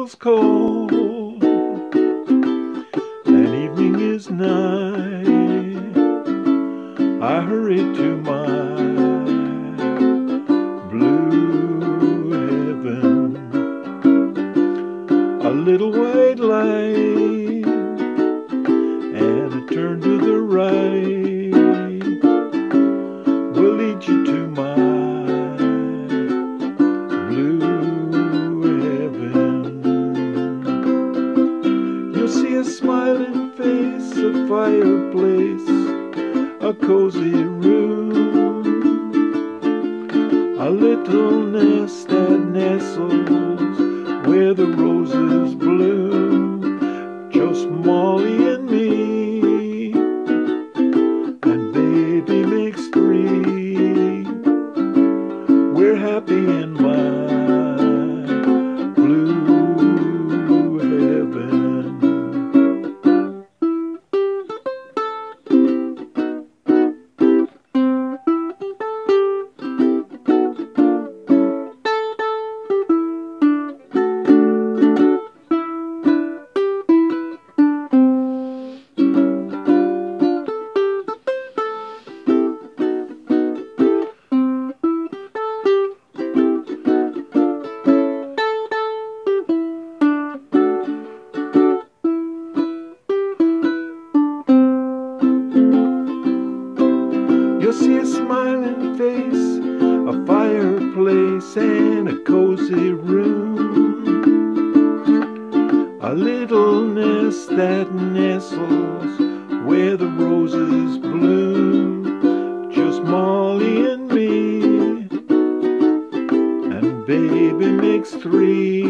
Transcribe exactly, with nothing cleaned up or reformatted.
feels cold, and evening is nigh. I hurry to my blue heaven. A little white light, and a turn to the right will lead you to my a smiling face, a fireplace, a cozy room, a little nest that nestles where the roses bloom. Just Molly and me, and baby makes three. We're happy in my blue heaven. You'll see a smiling face, a fireplace, and a cozy room, a little nest that nestles where the roses bloom. Just Molly and me, and baby makes three.